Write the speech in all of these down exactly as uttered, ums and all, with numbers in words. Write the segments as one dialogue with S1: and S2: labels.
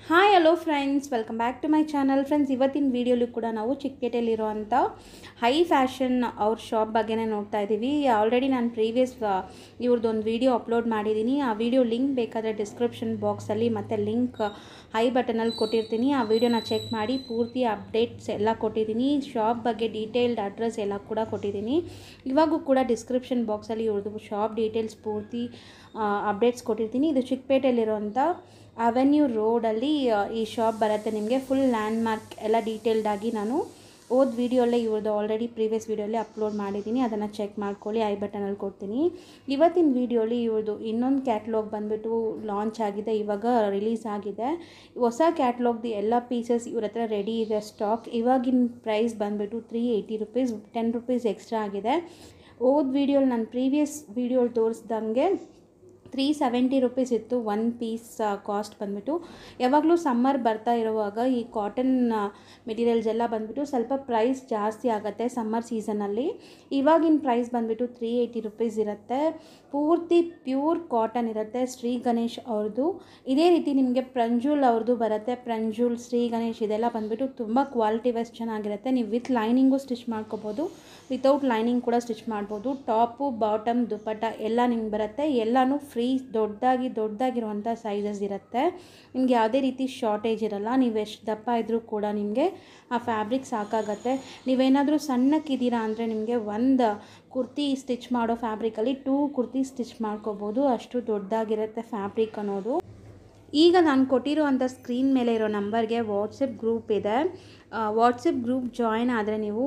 S1: Hi hello friends, welcome back to my channel. Friends, ಇವತ್ತಿನ ವೀಡಿಯೋಲಿ ಕೂಡ ನಾವು ಚಿಕ್ಕಪೇಟೆಯಲ್ಲಿರುವಂಥ ಹೈ ಫ್ಯಾಷನ್ ಅವ್ರ ಶಾಪ್ ಬಗ್ಗೆನೇ ನೋಡ್ತಾ ಇದ್ದೀವಿ. ಆಲ್ರೆಡಿ ನಾನು ಪ್ರೀವಿಯಸ್ ಇವ್ರದ್ದೊಂದು ವೀಡಿಯೋ ಅಪ್ಲೋಡ್ ಮಾಡಿದ್ದೀನಿ. ಆ ವಿಡಿಯೋ ಲಿಂಕ್ ಬೇಕಾದರೆ ಡಿಸ್ಕ್ರಿಪ್ಷನ್ ಬಾಕ್ಸಲ್ಲಿ ಮತ್ತು ಲಿಂಕ್ ಐ ಬಟನಲ್ಲಿ ಕೊಟ್ಟಿರ್ತೀನಿ. ಆ ವಿಡಿಯೋನ ಚೆಕ್ ಮಾಡಿ ಪೂರ್ತಿ ಅಪ್ಡೇಟ್ಸ್ ಎಲ್ಲ ಕೊಟ್ಟಿದ್ದೀನಿ. ಶಾಪ್ ಬಗ್ಗೆ ಡೀಟೇಲ್ಡ್ ಅಡ್ರೆಸ್ ಎಲ್ಲ ಕೂಡ ಕೊಟ್ಟಿದ್ದೀನಿ. ಇವಾಗೂ ಕೂಡ ಡಿಸ್ಕ್ರಿಪ್ಷನ್ ಬಾಕ್ಸಲ್ಲಿ ಇವ್ರದ್ದು ಶಾಪ್ ಡೀಟೇಲ್ಸ್ ಪೂರ್ತಿ ಅಪ್ಡೇಟ್ಸ್ ಕೊಟ್ಟಿರ್ತೀನಿ. ಇದು ಚಿಕ್ಕಪೇಟೆಯಲ್ಲಿರುವಂಥ ಅವೆನ್ಯೂ ರೋಡಲ್ಲಿ ಈ ಶಾಪ್ ಬರುತ್ತೆ. ನಿಮಗೆ ಫುಲ್ ಲ್ಯಾಂಡ್ ಮಾರ್ಕ್ ಎಲ್ಲ ಡೀಟೇಲ್ಡಾಗಿ ನಾನು ಓದ್ ವೀಡಿಯೋಲ್ಲೇ ಇವ್ರದ್ದು ಆಲ್ರೆಡಿ ಪ್ರೀವಿಯಸ್ ವೀಡಿಯೋಲ್ಲೇ ಅಪ್ಲೋಡ್ ಮಾಡಿದ್ದೀನಿ. ಅದನ್ನು ಚೆಕ್ ಮಾಡ್ಕೊಳ್ಳಿ, ಐ ಬಟನಲ್ಲಿ ಕೊಡ್ತೀನಿ. ಇವತ್ತಿನ ವೀಡಿಯೋಲಿ ಇವ್ರದ್ದು ಇನ್ನೊಂದು ಕ್ಯಾಟ್ಲಾಗ್ ಬಂದುಬಿಟ್ಟು ಲಾಂಚ್ ಆಗಿದೆ, ಇವಾಗ ರಿಲೀಸ್ ಆಗಿದೆ. ಹೊಸ ಕ್ಯಾಟ್ಲಾಗ್ದು ಎಲ್ಲ ಪೀಸಸ್ ಇವ್ರ ಹತ್ರ ರೆಡಿ ಇದೆ ಸ್ಟಾಕ್. ಇವಾಗಿನ ಪ್ರೈಸ್ ಬಂದುಬಿಟ್ಟು three eighty rupees, ten rupees extra ಆಗಿದೆ. ಓದ್ ವೀಡಿಯೋಲಿ ನಾನು ಪ್ರೀವಿಯಸ್ ವೀಡಿಯೋಲಿ ತೋರಿಸ್ದಂಗೆ ತ್ರೀ ಸೆವೆಂಟಿ ರುಪೀಸ್ ಇತ್ತು ಒನ್ ಪೀಸ್ ಕಾಸ್ಟ್ ಬಂದುಬಿಟ್ಟು. ಯಾವಾಗಲೂ ಸಮ್ಮರ್ ಬರ್ತಾ ಇರುವಾಗ ಈ ಕಾಟನ್ ಮೆಟೀರಿಯಲ್ಸ್ ಎಲ್ಲ ಬಂದುಬಿಟ್ಟು ಸ್ವಲ್ಪ ಪ್ರೈಸ್ ಜಾಸ್ತಿ ಆಗುತ್ತೆ ಸಮ್ಮರ್ ಸೀಸನಲ್ಲಿ. ಇವಾಗಿನ ಪ್ರೈಸ್ ಬಂದುಬಿಟ್ಟು ತ್ರೀ ಏಯ್ಟಿ ರುಪೀಸ್ ಇರುತ್ತೆ. ಪೂರ್ತಿ ಪ್ಯೂರ್ ಕಾಟನ್ ಇರುತ್ತೆ. ಶ್ರೀ ಗಣೇಶ್ ಅವ್ರದ್ದು ಇದೇ ರೀತಿ ನಿಮಗೆ ಪ್ರಂಜೂಲ್ ಅವ್ರದ್ದು ಬರುತ್ತೆ. ಪ್ರಂಜೂಲ್, ಶ್ರೀ ಗಣೇಶ್ ಇದೆಲ್ಲ ಬಂದುಬಿಟ್ಟು ತುಂಬ ಕ್ವಾಲಿಟಿ ವೈಸ್ ಚೆನ್ನಾಗಿರುತ್ತೆ. ನೀವು ವಿತ್ ಲೈನಿಂಗು ಸ್ಟಿಚ್ ಮಾಡ್ಕೋಬೋದು, ವಿತೌಟ್ ಲೈನಿಂಗ್ ಕೂಡ ಸ್ಟಿಚ್ ಮಾಡ್ಬೋದು. ಟಾಪು, ಬಾಟಮ್, ದುಪ್ಪಟ್ಟ ಎಲ್ಲ ನಿಮ್ಗೆ ಬರುತ್ತೆ. ಎಲ್ಲನೂ ಫ್ರೀ ದೊಡ್ಡದಾಗಿ ದೊಡ್ಡದಾಗಿರುವಂಥ ಸೈಜಸ್ ಇರುತ್ತೆ. ನಿಮ್ಗೆ ಯಾವುದೇ ರೀತಿ ಶಾರ್ಟೇಜ್ ಇರಲ್ಲ. ನೀವು ಎಷ್ಟು ದಪ್ಪ ಇದ್ದರೂ ಕೂಡ ನಿಮಗೆ ಆ ಫ್ಯಾಬ್ರಿಕ್ ಸಾಕಾಗತ್ತೆ. ನೀವೇನಾದರೂ ಸಣ್ಣಕ್ಕಿದ್ದೀರಾ ಅಂದರೆ ನಿಮಗೆ ಒಂದು ಕುರ್ತಿ ಸ್ಟಿಚ್ ಮಾಡೋ ಫ್ಯಾಬ್ರಿಕಲ್ಲಿ ಟೂ ಕುರ್ತಿ ಸ್ಟಿಚ್ ಮಾಡ್ಕೋಬೋದು, ಅಷ್ಟು ದೊಡ್ಡದಾಗಿರುತ್ತೆ ಫ್ಯಾಬ್ರಿಕ್ ಅನ್ನೋದು. ಈಗ ನಾನು ಕೊಟ್ಟಿರುವಂಥ ಸ್ಕ್ರೀನ್ ಮೇಲೆ ಇರೋ ನಂಬರ್ಗೆ ವಾಟ್ಸಪ್ ಗ್ರೂಪ್ ಇದೆ. ವಾಟ್ಸಪ್ ಗ್ರೂಪ್ ಜಾಯಿನ್ ಆದರೆ ನೀವು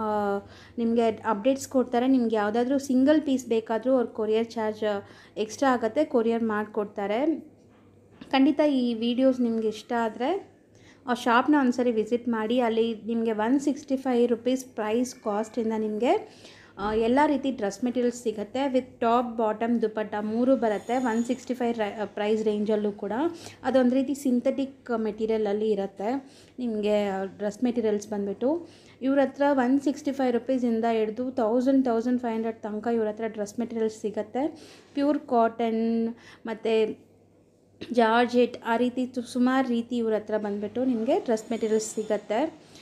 S1: ನಿಮಗೆ ಅಪ್ಡೇಟ್ಸ್ ಕೊಡ್ತಾರೆ. ನಿಮ್ಗೆ ಯಾವುದಾದ್ರೂ ಸಿಂಗಲ್ ಪೀಸ್ ಬೇಕಾದರೂ ಅವ್ರ ಕೊರಿಯರ್ ಚಾರ್ಜ್ ಎಕ್ಸ್ಟ್ರಾ ಆಗುತ್ತೆ, ಕೊರಿಯರ್ ಮಾಡಿಕೊಡ್ತಾರೆ. ಖಂಡಿತ ಈ ವಿಡಿಯೋಸ್ ನಿಮ್ಗೆ ಇಷ್ಟ ಆದರೆ ಆ ಶಾಪ್ನ ಒಂದ್ಸರಿ ವಿಸಿಟ್ ಮಾಡಿ. ಅಲ್ಲಿ ನಿಮಗೆ one sixty five rupees price ಕಾಸ್ಟಿಂದ ನಿಮಗೆ ಎಲ್ಲ ರೀತಿ ಡ್ರೆಸ್ ಮೆಟೀರಿಯಲ್ಸ್ ಸಿಗುತ್ತೆ. ವಿತ್ ಟಾಪ್, ಬಾಟಮ್, ದುಪ್ಪಟ್ಟ ಮೂರು ಬರುತ್ತೆ. ಒನ್ ಸಿಕ್ಸ್ಟಿ ಫೈವ್ ಪ್ರೈಸ್ ರೇಂಜಲ್ಲೂ ಕೂಡ ಅದೊಂದು ರೀತಿ ಸಿಂಥೆಟಿಕ್ ಮೆಟೀರಿಯಲಲ್ಲಿ ಇರುತ್ತೆ. ನಿಮಗೆ ಡ್ರೆಸ್ ಮೆಟೀರಿಯಲ್ಸ್ ಬಂದುಬಿಟ್ಟು ಇವ್ರ ಹತ್ರ ಒನ್ ಸಿಕ್ಸ್ಟಿ ಫೈವ್ ರುಪೀಸಿಂದ ಹಿಡಿದು ತೌಸಂಡ್ ತೌಸಂಡ್ ಫೈವ್ ಹಂಡ್ರೆಡ್ ತನಕ ಇವ್ರ ಹತ್ರ ಡ್ರೆಸ್ ಮೆಟೀರಿಯಲ್ಸ್ ಸಿಗುತ್ತೆ. ಪ್ಯೂರ್ ಕಾಟನ್ ಮತ್ತು ಜಾರ್ಜೆಟ್ ಆ ರೀತಿ ಸುಮಾರು ರೀತಿ ಇವ್ರ ಹತ್ರ ಬಂದುಬಿಟ್ಟು ನಿಮಗೆ ಡ್ರೆಸ್ ಮೆಟೀರಿಯಲ್ಸ್ ಸಿಗುತ್ತೆ.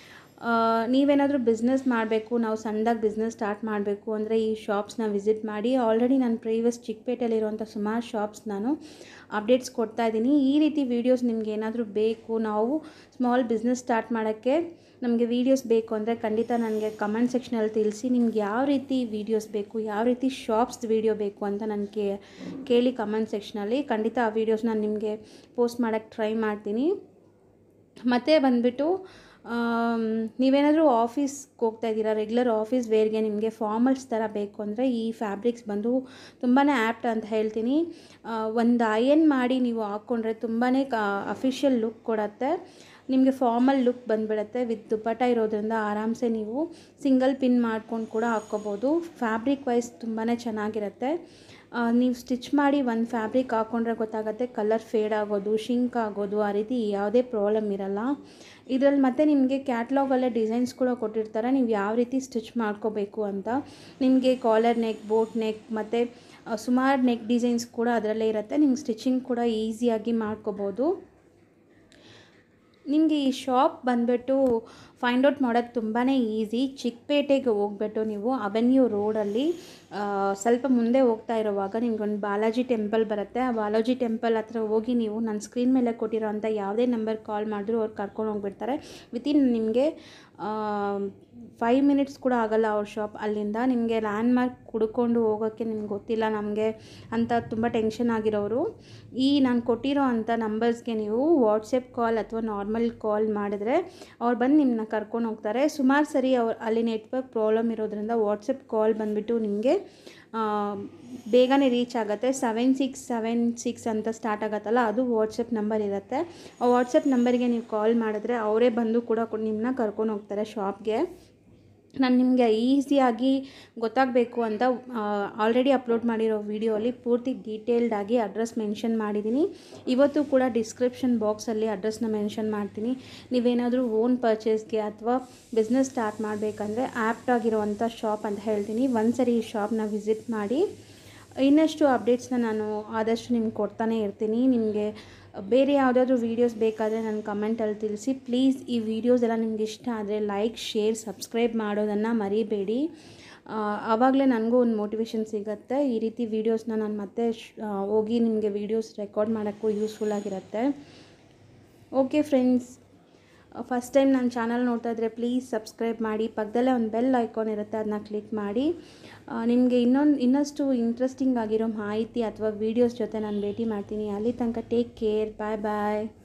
S1: ನೀವೇನಾದರೂ ಬಿಸ್ನೆಸ್ ಮಾಡಬೇಕು, ನಾವು ಸಣ್ಣದಾಗಿ ಬಿಸ್ನೆಸ್ ಸ್ಟಾರ್ಟ್ ಮಾಡಬೇಕು ಅಂದರೆ ಈ ಶಾಪ್ಸ್ನ ವಿಸಿಟ್ ಮಾಡಿ. ಆಲ್ರೆಡಿ ನಾನು ಪ್ರೀವಿಯಸ್ ಚಿಕ್ಕಪೇಟೆಯಲ್ಲಿರುವಂಥ ಸುಮಾರು ಶಾಪ್ಸ್ ನಾನು ಅಪ್ಡೇಟ್ಸ್ ಕೊಡ್ತಾ ಇದ್ದೀನಿ. ಈ ರೀತಿ ವೀಡಿಯೋಸ್ ನಿಮ್ಗೆ ಏನಾದರೂ ಬೇಕು, ನಾವು ಸ್ಮಾಲ್ ಬಿಸ್ನೆಸ್ ಸ್ಟಾರ್ಟ್ ಮಾಡೋಕ್ಕೆ ನಮಗೆ ವೀಡಿಯೋಸ್ ಬೇಕು ಅಂದರೆ ಖಂಡಿತ ನನಗೆ ಕಮೆಂಟ್ ಸೆಕ್ಷನಲ್ಲಿ ತಿಳಿಸಿ. ನಿಮ್ಗೆ ಯಾವ ರೀತಿ ವೀಡಿಯೋಸ್ ಬೇಕು, ಯಾವ ರೀತಿ ಶಾಪ್ಸ್ ವೀಡಿಯೋ ಬೇಕು ಅಂತ ನನಗೆ ಕೇಳಿ ಕಮೆಂಟ್ ಸೆಕ್ಷನಲ್ಲಿ. ಖಂಡಿತ ಆ ವೀಡಿಯೋಸ್ ನಾನು ನಿಮಗೆ ಪೋಸ್ಟ್ ಮಾಡೋಕ್ಕೆ ಟ್ರೈ ಮಾಡ್ತೀನಿ. ಮತ್ತು ಬಂದುಬಿಟ್ಟು ನೀವೇನಾದರೂ ಆಫೀಸ್ಗೆ ಹೋಗ್ತಾ ಇದ್ದೀರಾ, ರೆಗ್ಯುಲರ್ ಆಫೀಸ್ ವೇರ್ಗೆ ನಿಮಗೆ ಫಾರ್ಮಲ್ಸ್ ಥರ ಬೇಕು ಅಂದರೆ ಈ ಫ್ಯಾಬ್ರಿಕ್ಸ್ ಬಂದು ತುಂಬಾ ಆ್ಯಪ್ಟ್ ಅಂತ ಹೇಳ್ತೀನಿ. ಒಂದು ಅಯನ್ ಮಾಡಿ ನೀವು ಹಾಕ್ಕೊಂಡ್ರೆ ತುಂಬಾ ಅಫಿಷಿಯಲ್ ಲುಕ್ ಕೊಡುತ್ತೆ. ನಿಮಗೆ ಫಾರ್ಮಲ್ ಲುಕ್ ಬಂದುಬಿಡುತ್ತೆ. ವಿತ್ ದುಪ್ಪಟ್ಟ ಇರೋದ್ರಿಂದ ಆರಾಮ್ಸೆ ನೀವು ಸಿಂಗಲ್ ಪಿನ್ ಮಾಡ್ಕೊಂಡು ಕೂಡ ಹಾಕ್ಕೋಬೋದು. ಫ್ಯಾಬ್ರಿಕ್ ವೈಸ್ ತುಂಬಾ ಚೆನ್ನಾಗಿರುತ್ತೆ. ನೀವು ಸ್ಟಿಚ್ ಮಾಡಿ ಒಂದು ಫ್ಯಾಬ್ರಿಕ್ ಹಾಕ್ಕೊಂಡ್ರೆ ಗೊತ್ತಾಗುತ್ತೆ ಕಲರ್ ಫೇಡ್ ಆಗೋದು, ಶಿಂಕ್ ಆಗೋದು, ಆ ರೀತಿ ಯಾವುದೇ ಪ್ರಾಬ್ಲಮ್ ಇರಲ್ಲ ಇದರಲ್ಲಿ. ಮತ್ತು ನಿಮಗೆ ಕ್ಯಾಟ್ಲಾಗಲ್ಲೇ ಡಿಸೈನ್ಸ್ ಕೂಡ ಕೊಟ್ಟಿರ್ತಾರೆ, ನೀವು ಯಾವ ರೀತಿ ಸ್ಟಿಚ್ ಮಾಡ್ಕೋಬೇಕು ಅಂತ. ನಿಮಗೆ ಕಾಲರ್ ನೆಕ್, ಬೋಟ್ ನೆಕ್ ಮತ್ತು ಸುಮಾರು ನೆಕ್ ಡಿಸೈನ್ಸ್ ಕೂಡ ಅದರಲ್ಲೇ ಇರುತ್ತೆ. ನಿಮ್ಗೆ ಸ್ಟಿಚಿಂಗ್ ಕೂಡ ಈಸಿಯಾಗಿ ಮಾಡ್ಕೋಬೋದು. ನಿಮಗೆ ಈ ಶಾಪ್ ಬಂದುಬಿಟ್ಟು ಫೈಂಡ್ ಔಟ್ ಮಾಡೋದು ತುಂಬಾ ಈಸಿ. ಚಿಕ್ಕಪೇಟೆಗೆ ಹೋಗ್ಬಿಟ್ಟು ನೀವು ಅವೆನ್ಯೂ ರೋಡಲ್ಲಿ ಸ್ವಲ್ಪ ಮುಂದೆ ಹೋಗ್ತಾ ಇರುವಾಗ ನಿಮ್ಗೊಂದು ಬಾಲಾಜಿ ಟೆಂಪಲ್ ಬರುತ್ತೆ. ಆ ಬಾಲಾಜಿ ಟೆಂಪಲ್ ಹತ್ರ ಹೋಗಿ ನೀವು ನನ್ನ ಸ್ಕ್ರೀನ್ ಮೇಲೆ ಕೊಟ್ಟಿರೋಂಥ ಯಾವುದೇ ನಂಬರ್ ಕಾಲ್ ಮಾಡಿದ್ರು ಅವ್ರು ಕರ್ಕೊಂಡು ಹೋಗ್ಬಿಡ್ತಾರೆ. ವಿತಿನ್ ನಿಮಗೆ ಫೈವ್ ಮಿನಿಟ್ಸ್ ಕೂಡ ಆಗೋಲ್ಲ ಅವ್ರ ಶಾಪ್ ಅಲ್ಲಿಂದ. ನಿಮಗೆ ಲ್ಯಾಂಡ್ ಮಾರ್ಕ್ ಹುಡ್ಕೊಂಡು ಹೋಗೋಕ್ಕೆ ನಿಮ್ಗೆ ಗೊತ್ತಿಲ್ಲ ನಮಗೆ ಅಂತ ತುಂಬ ಟೆನ್ಷನ್ ಆಗಿರೋರು ಈ ನಾನು ಕೊಟ್ಟಿರೋ ಅಂಥ ನಂಬರ್ಸ್ಗೆ ನೀವು ವಾಟ್ಸಪ್ ಕಾಲ್ ಅಥವಾ ನಾರ್ಮಲ್ ಕಾಲ್ ಮಾಡಿದ್ರೆ ಅವ್ರು ಬಂದು ನಿಮ್ಮನ್ನ ಕರ್ಕೊಂಡು ಹೋಗ್ತಾರೆ. ಸುಮಾರು ಸರಿ ಅವ್ರು ಅಲ್ಲಿ ನೆಟ್ವರ್ಕ್ ಪ್ರಾಬ್ಲಮ್ ಇರೋದ್ರಿಂದ ವಾಟ್ಸಪ್ ಕಾಲ್ ಬಂದುಬಿಟ್ಟು ನಿಮಗೆ ಬೇಗನೆ ರೀಚ್ ಆಗುತ್ತೆ. ಸೆವೆನ್ ಸಿಕ್ಸ್ ಸೆವೆನ್ ಸಿಕ್ಸ್ ಅಂತ ಸ್ಟಾರ್ಟ್ ಆಗುತ್ತಲ್ಲ, ಅದು ವಾಟ್ಸಪ್ ನಂಬರ್ ಇರುತ್ತೆ. ಆ ವಾಟ್ಸಪ್ ನಂಬರ್ಗೆ ನೀವು ಕಾಲ್ ಮಾಡಿದ್ರೆ ಅವರೇ ಬಂದು ಕೂಡ ನಿಮ್ಮನ್ನ ಕರ್ಕೊಂಡು ಹೋಗ್ತಾರೆ ಶಾಪ್ಗೆ. ನಾನು ನಿಮಗೆ ಈಸಿಯಾಗಿ ಗೊತ್ತಾಗಬೇಕು ಅಂತ ಆಲ್ರೆಡಿ ಅಪ್ಲೋಡ್ ಮಾಡಿರೋ ವಿಡಿಯೋಲಿ ಪೂರ್ತಿ ಡೀಟೇಲ್ಡಾಗಿ ಅಡ್ರೆಸ್ ಮೆನ್ಷನ್ ಮಾಡಿದ್ದೀನಿ. ಇವತ್ತು ಕೂಡ ಡಿಸ್ಕ್ರಿಪ್ಷನ್ ಬಾಕ್ಸಲ್ಲಿ ಅಡ್ರೆಸ್ನ ಮೆನ್ಷನ್ ಮಾಡ್ತೀನಿ. ನೀವೇನಾದರೂ ಓನ್ ಪರ್ಚೇಸ್ಗೆ ಅಥವಾ ಬಿಸ್ನೆಸ್ ಸ್ಟಾರ್ಟ್ ಮಾಡಬೇಕಂದ್ರೆ ಆ್ಯಪ್ಟ್ ಆಗಿರುವಂಥ ಶಾಪ್ ಅಂತ ಹೇಳ್ತೀನಿ. ಒಂದು ಸರಿ ಈ ಶಾಪ್ನ ವಿಸಿಟ್ ಮಾಡಿ. ಇನ್ನಷ್ಟು ಅಪ್ಡೇಟ್ಸ್ನ ನಾನು ಆದಷ್ಟು ನಿಮ್ಗೆ ಕೊಡ್ತಾನೆ ಇರ್ತೀನಿ. ನಿಮಗೆ ಬೇರೆ ಯಾವುದಾದ್ರೂ ವೀಡಿಯೋಸ್ ಬೇಕಾದರೆ ನನ್ನ ಕಮೆಂಟಲ್ಲಿ ತಿಳಿಸಿ. ಪ್ಲೀಸ್ ಈ ವಿಡಿಯೋಸ್ ಎಲ್ಲ ನಿಮ್ಗೆ ಇಷ್ಟ ಆದರೆ ಲೈಕ್, ಶೇರ್, ಸಬ್ಸ್ಕ್ರೈಬ್ ಮಾಡೋದನ್ನು ಮರಿಬೇಡಿ. ಆವಾಗಲೇ ನನಗೂ ಒಂದು ಮೋಟಿವೇಶನ್ ಸಿಗುತ್ತೆ. ಈ ರೀತಿ ವೀಡಿಯೋಸ್ನ ನಾನು ಮತ್ತೆ ಹೋಗಿ ನಿಮಗೆ ವೀಡಿಯೋಸ್ ರೆಕಾರ್ಡ್ ಮಾಡೋಕ್ಕೂ ಯೂಸ್ಫುಲ್ ಆಗಿರುತ್ತೆ. ಓಕೆ ಫ್ರೆಂಡ್ಸ್, ಫಸ್ಟ್ ಟೈಮ್ ನನ್ನ ಚಾನಲ್ ನೋಡ್ತಾ ಇದ್ದರೆ ಪ್ಲೀಸ್ ಸಬ್ಸ್ಕ್ರೈಬ್ ಮಾಡಿ. ಪಕ್ಕದಲ್ಲೇ ಒಂದು ಬೆಲ್ ಐಕಾನ್ ಇರುತ್ತೆ, ಅದನ್ನ ಕ್ಲಿಕ್ ಮಾಡಿ. ನಿಮಗೆ ಇನ್ನೊಂದು ಇನ್ನಷ್ಟು ಇಂಟ್ರೆಸ್ಟಿಂಗ್ ಆಗಿರೋ ಮಾಹಿತಿ ಅಥವಾ ವೀಡಿಯೋಸ್ ಜೊತೆ ನಾನು ಭೇಟಿ ಮಾಡ್ತೀನಿ. ಅಲ್ಲಿ ತನಕ ಟೇಕ್ ಕೇರ್, ಬಾಯ್ ಬಾಯ್.